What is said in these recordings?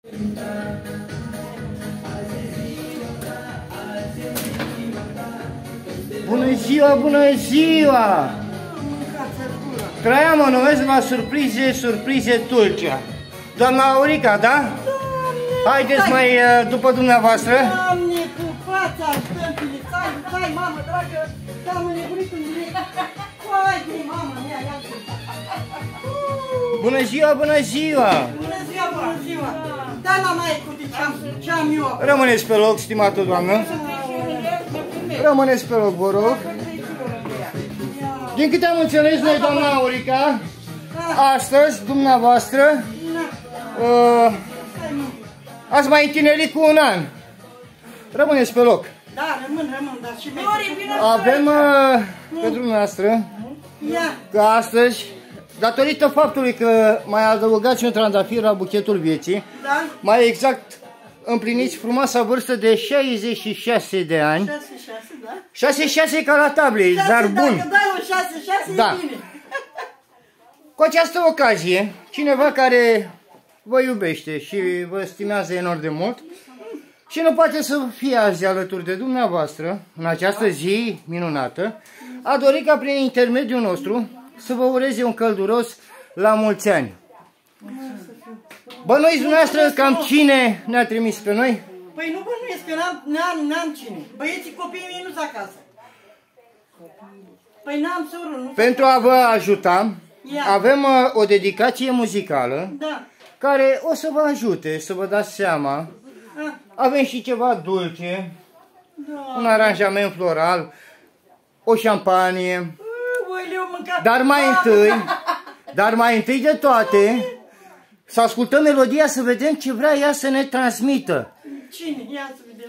Bună ziua, bună ziua! Traian mă numesc la surprize Tulcea. Doamna Aurica, da? Haideți mai după dumneavoastră. Doamne, cu fața stâmpile, stai, mamă dragă, am înnebunit în mine. Hai, mamă mea, ia-te. Bună ziua, bună ziua! Bună ziua, bună ziua! Da, mama, cu ce am eu. Rămâneți pe loc, stimată doamnă. Rămâneți pe loc, vă rog. Din câte am înțeles noi, doamna Aurica, astăzi, dumneavoastră, ați mai întinerit cu un an. Rămâneți pe loc. Da, rămân, dar și avem pentru dumneavoastră că astăzi, datorită faptului că mai adăugați un trandafir la buchetul vieții, da? Mai exact împliniți frumoasa vârstă de 66 de ani. 66, da? 6-6 ca la tablei, dar bun. Dacă dai un 6-6, da. E bine. Cu această ocazie, cineva care vă iubește și vă stimează enorm de mult și nu poate să fie azi alături de dumneavoastră, în această zi minunată, a dorit ca prin intermediul nostru să vă ureze un călduros la mulți ani. Bănuiți dumneavoastră cam cine ne-a trimis pe noi? Păi nu bănuiesc, că n-am cine. Băieții copiii mei nu-s acasă. Păi n-am sorul. Pentru a vă ajuta, avem o dedicație muzicală, da, care o să vă ajute să vă dați seama. Avem și ceva dulce, da, un aranjament floral, o șampanie, dar mai întâi de toate, să ascultăm melodia să vedem ce vrea ea să ne transmită. Cine? Ia să vedem.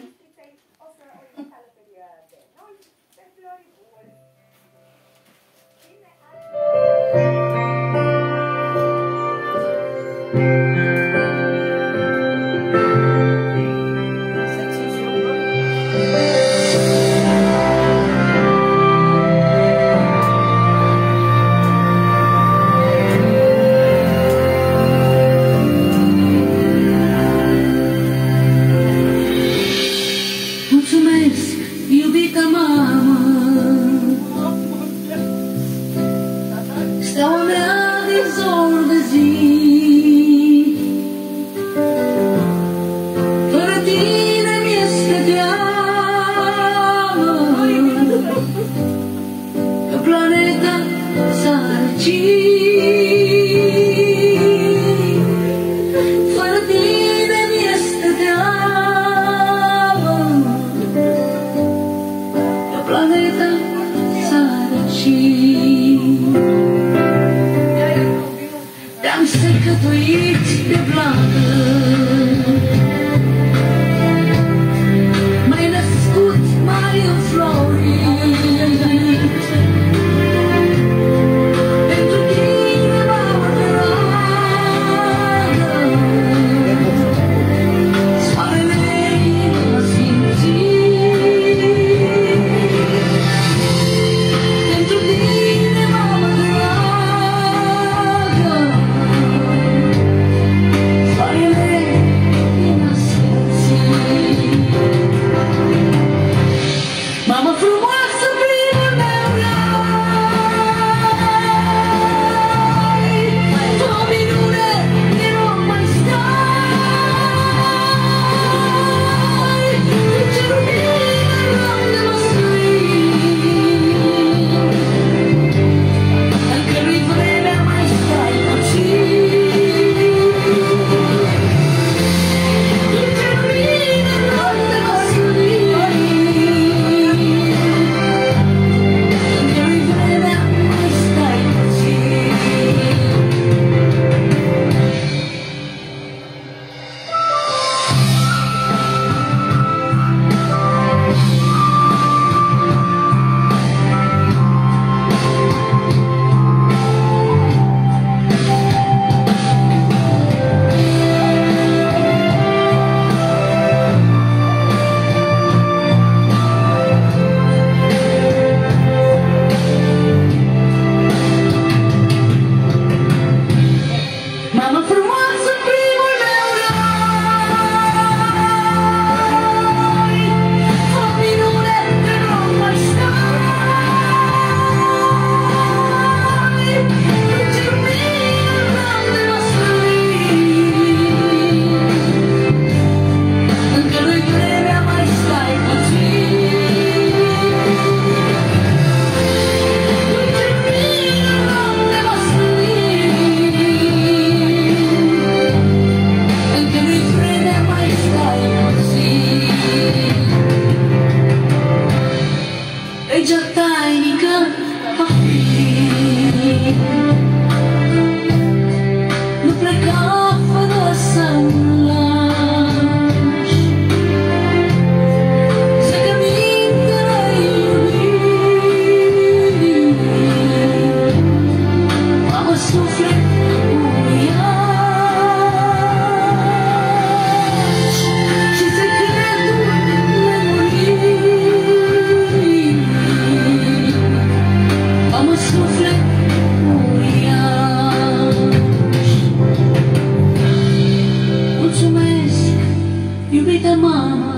iubită mama,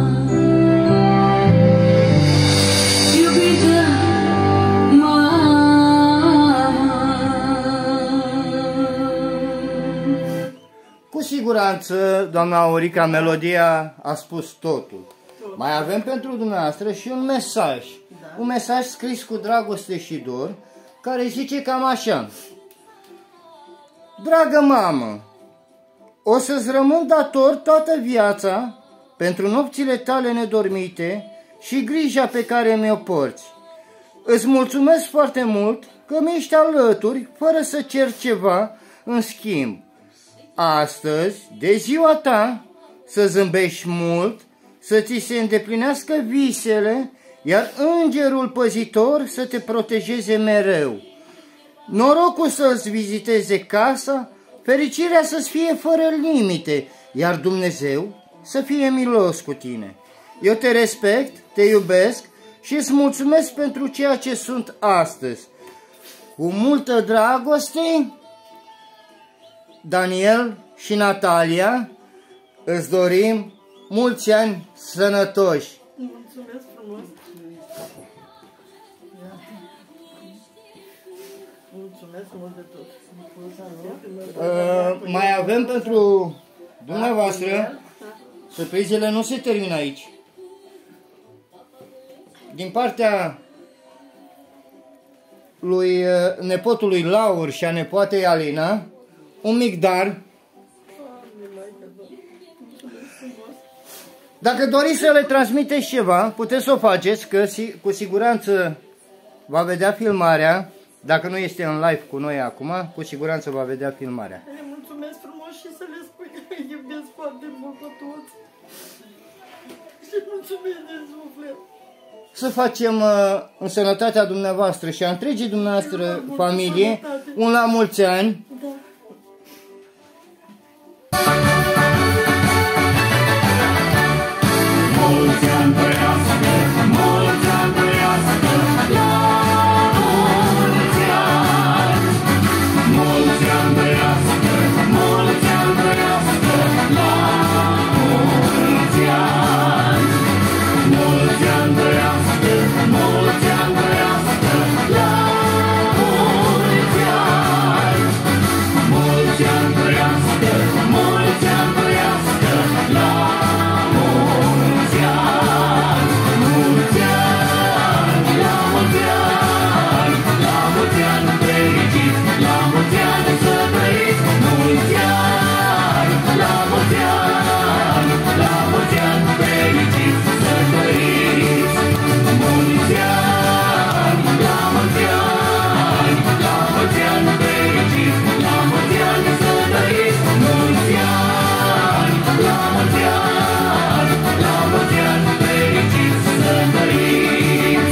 iubită mama. Cu siguranță, doamna Aurica, melodia a spus totul. Mai avem pentru dumneavoastră și un mesaj. Un mesaj scris cu dragoste și dor, care zice cam așa. Dragă mamă, o să-ți rămân dator toată viața pentru nopțile tale nedormite și grija pe care mi-o porți. Îți mulțumesc foarte mult că mi-ești alături fără să cer ceva în schimb. Astăzi, de ziua ta, să zâmbești mult, să ți se îndeplinească visele, iar îngerul păzitor să te protejeze mereu. Norocul să-ți viziteze casa, fericirea să-ți fie fără limite, iar Dumnezeu să fie milos cu tine. Eu te respect, te iubesc și îți mulțumesc pentru ceea ce sunt astăzi. Cu multă dragoste, Daniel și Natalia, îți dorim mulți ani sănătoși. Mulțumesc frumos. Mulțumesc mult de tot. Mai avem pentru dumneavoastră, surprizele nu se termină aici. Din partea lui nepotului Laur și a nepoatei Alina, un mic dar. Dacă doriți să le transmiteți ceva, puteți să o faceți, că cu siguranță va vedea filmarea. Dacă nu este în live cu noi acum, cu siguranță va vedea filmarea. Le mulțumesc frumos și să le spui că îi iubesc foarte mult pe toți. Și mulțumesc de suflet. Să facem în sănătatea dumneavoastră și a întregii dumneavoastră familie un la mulți ani. Da. Mulți ani trăiască, mulți ani trăiască, la mulți ani. Mulți ani trăiască, mulți ani trăiască, la mulți ani. Mulți ani trăiască, mulți ani trăiască, la mulți ani. Mulți ani trăiască, mulți ani trăiască, la mulți ani. Mulți ani, la mulți ani, la mulți ani fericiți, la mulți ani să trăiți. Mulți ani, la mulți ani, la mulți ani fericiți să trăiți. Mulți ani, la mulți ani, la mulți ani fericiți, la mulți ani să trăiți. Mulți ani, la mulți ani, la mulți ani fericiți să trăiți.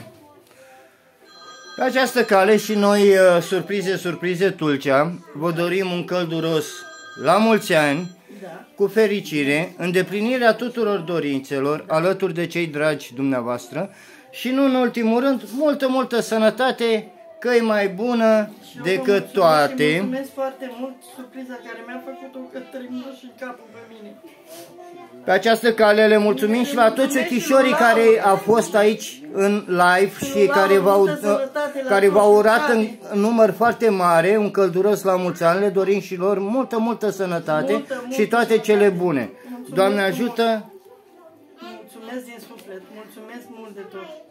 Pe această cale și noi, surprize Tulcea, vă dorim un călduros la mulți ani, cu fericire, îndeplinirea tuturor dorințelor, alături de cei dragi dumneavoastră și nu în ultimul rând, multă sănătate, că e mai bună decât toate. Și mulțumesc foarte mult surpriza care mi-a făcut-o, că termină și capul pe mine. Pe această cale le mulțumim și la toți ochișorii care au fost aici în live și care v-au urat în număr foarte mare, un călduros la mulți ani. Le dorim și lor multă sănătate și toate cele bune. Doamne ajută! Mulțumesc din suflet, mulțumesc mult de tot.